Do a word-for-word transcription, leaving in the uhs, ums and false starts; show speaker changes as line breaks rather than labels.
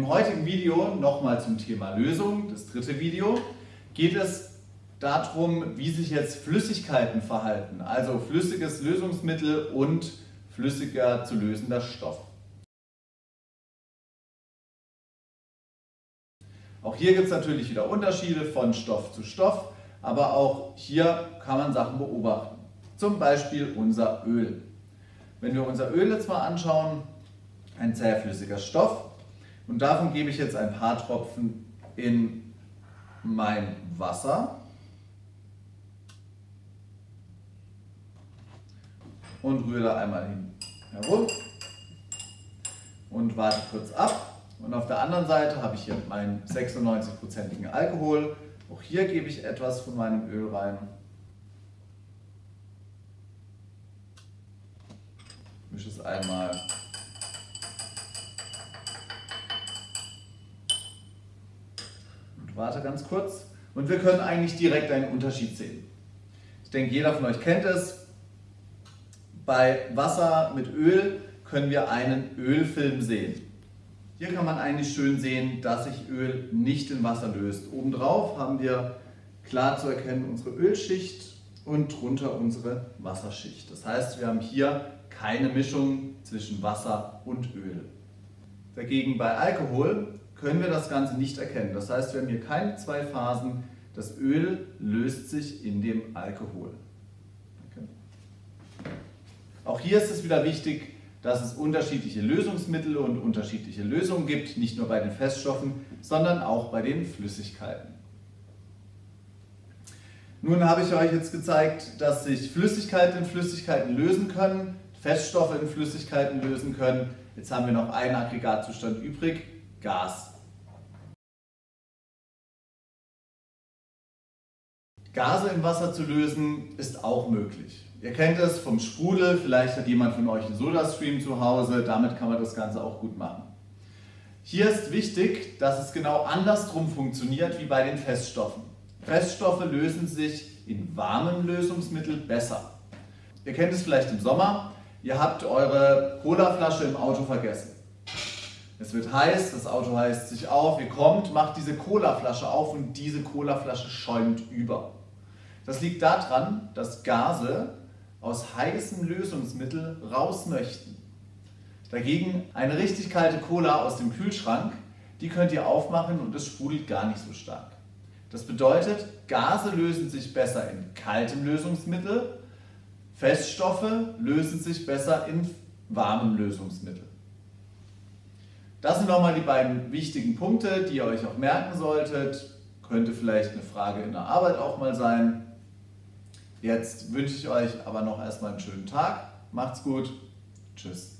heutigen Video nochmal zum Thema Lösung, das dritte Video, geht es darum, wie sich jetzt Flüssigkeiten verhalten, also flüssiges Lösungsmittel und flüssiger zu lösender Stoff. Auch hier gibt es natürlich wieder Unterschiede von Stoff zu Stoff, aber auch hier kann man Sachen beobachten. Zum Beispiel unser Öl. Wenn wir unser Öl jetzt mal anschauen, ein zähflüssiger Stoff, und davon gebe ich jetzt ein paar Tropfen in mein Wasser und rühre da einmal hin herum und warte kurz ab. Und auf der anderen Seite habe ich hier meinen sechsundneunzig-prozentigen Alkohol. Auch hier gebe ich etwas von meinem Öl rein. Mische es einmal. Und warte ganz kurz. Und wir können eigentlich direkt einen Unterschied sehen. Ich denke, jeder von euch kennt es. Bei Wasser mit Öl können wir einen Ölfilm sehen. Hier kann man eigentlich schön sehen, dass sich Öl nicht in Wasser löst. Obendrauf haben wir klar zu erkennen unsere Ölschicht und drunter unsere Wasserschicht. Das heißt, wir haben hier keine Mischung zwischen Wasser und Öl. Dagegen bei Alkohol können wir das Ganze nicht erkennen. Das heißt, wir haben hier keine zwei Phasen. Das Öl löst sich in dem Alkohol. Okay. Auch hier ist es wieder wichtig, dass es unterschiedliche Lösungsmittel und unterschiedliche Lösungen gibt, nicht nur bei den Feststoffen, sondern auch bei den Flüssigkeiten. Nun habe ich euch jetzt gezeigt, dass sich Flüssigkeiten in Flüssigkeiten lösen können, Feststoffe in Flüssigkeiten lösen können. Jetzt haben wir noch einen Aggregatzustand übrig, Gas. Gase im Wasser zu lösen ist auch möglich. Ihr kennt es vom Sprudel, vielleicht hat jemand von euch einen Sodastream zu Hause, damit kann man das Ganze auch gut machen. Hier ist wichtig, dass es genau andersrum funktioniert wie bei den Feststoffen. Feststoffe lösen sich in warmem Lösungsmittel besser. Ihr kennt es vielleicht im Sommer, ihr habt eure Colaflasche im Auto vergessen. Es wird heiß, das Auto heizt sich auf, ihr kommt, macht diese Colaflasche auf und diese Colaflasche schäumt über. Das liegt daran, dass Gase aus heißem Lösungsmittel raus möchten. Dagegen eine richtig kalte Cola aus dem Kühlschrank, die könnt ihr aufmachen und es sprudelt gar nicht so stark. Das bedeutet, Gase lösen sich besser in kaltem Lösungsmittel, Feststoffe lösen sich besser in warmem Lösungsmittel. Das sind nochmal die beiden wichtigen Punkte, die ihr euch auch merken solltet. Könnte vielleicht eine Frage in der Arbeit auch mal sein. Jetzt wünsche ich euch aber noch erstmal einen schönen Tag. Macht's gut. Tschüss.